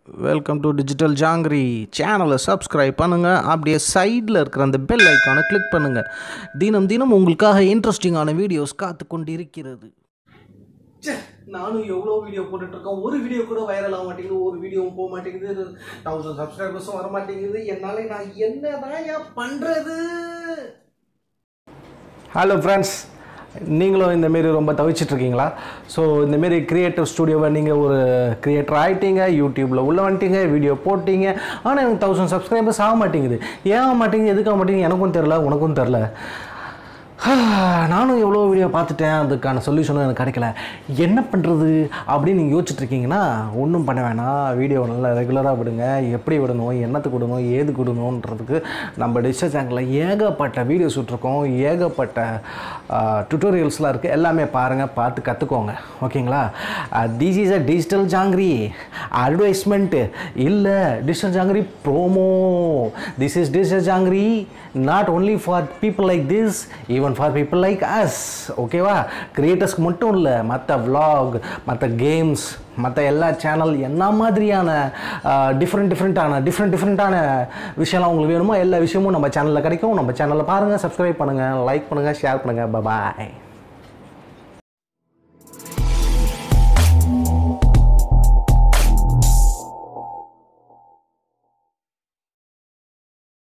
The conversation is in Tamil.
Welcome to Digital Jangri channel. Subscribe பண்ணுங்க அப்படியே சைடுல இருக்கிற அந்த பெல் ஐகானை கிளிக் பண்ணுங்க. தினம் தினம் உங்களுக்காக இன்ட்ரஸ்டிங்கான வீடியோஸ் காத்து கொண்டிருக்கிறது. நானும் எவ்வளோ வீடியோ போட்டுட்டு இருக்கேன், ஒரு வீடியோ கூட வைரல் ஆக மாட்டேங்குது, ஒரு வீடியோவும் போக மாட்டேங்குது, 1000 சப்ஸ்கிரைபர்ஸும் வர மாட்டேங்குது. என்னால நான் என்னதான் பண்றது? ஹலோ ஃப்ரெண்ட்ஸ், நீங்களும் இந்தமாரி ரொம்ப தவிச்சிட்ருக்கீங்களா? ஸோ இந்தமாரி க்ரியேட்டிவ் ஸ்டுடியோவை நீங்கள் ஒரு க்ரியேட்டர் ஆகிட்டீங்க, யூடியூப்பில் உள்ள வந்துட்டீங்க, வீடியோ போட்டிங்க, ஆனால் எனக்கு 1000 சப்ஸ்கிரைபர்ஸ் ஆக மாட்டேங்குது. ஏன் ஆக மாட்டேங்குது, எதுக்கு ஆக மாட்டேங்குது எனக்கும் தெரில, உனக்கும் தெரில. நானும் எவ்வளோ வீடியோ பார்த்துட்டேன், அதுக்கான சொல்யூஷனும் எனக்கு கிடைக்கல. என்ன பண்ணுறது அப்படின்னு நீங்கள் யோசிச்சுட்ருக்கீங்கன்னா ஒன்றும் பண்ண வேணாம். வீடியோ நல்லா ரெகுலராக விடுங்க. எப்படி விடணும், என்னத்துக்கு விடணும், ஏதுக்கு விடணுன்றதுக்கு நம்ம டிஜிட்டல் சேனலில் ஏகப்பட்ட வீடியோஸ் விட்ருக்கோம், ஏகப்பட்ட டுட்டோரியல்ஸ்லாம் இருக்குது. எல்லாமே பாருங்கள், பார்த்து கற்றுக்கோங்க. ஓகேங்களா? This is a digital Jangiri advertisement இல்லை, digital Jangiri promo. This is digital Jangiri not only for people like this, even for people like us. ஓகேவா? கிரியேட்டர்ஸ்க்கு மட்டும் இல்லை, மற்ற vlog, மற்ற கேம்ஸ், மற்ற எல்லா சேனல் என்ன மாதிரியான டிஃப்ரெண்ட்டான விஷயம்லாம் உங்களுக்கு வேணுமோ எல்லா விஷயமும் நம்ம சேனலில் கிடைக்கும். நம்ம சேனலில் பாருங்கள், சப்ஸ்கிரைப் பண்ணுங்கள், லைக் பண்ணுங்கள், ஷேர் பண்ணுங்கள். பாய்.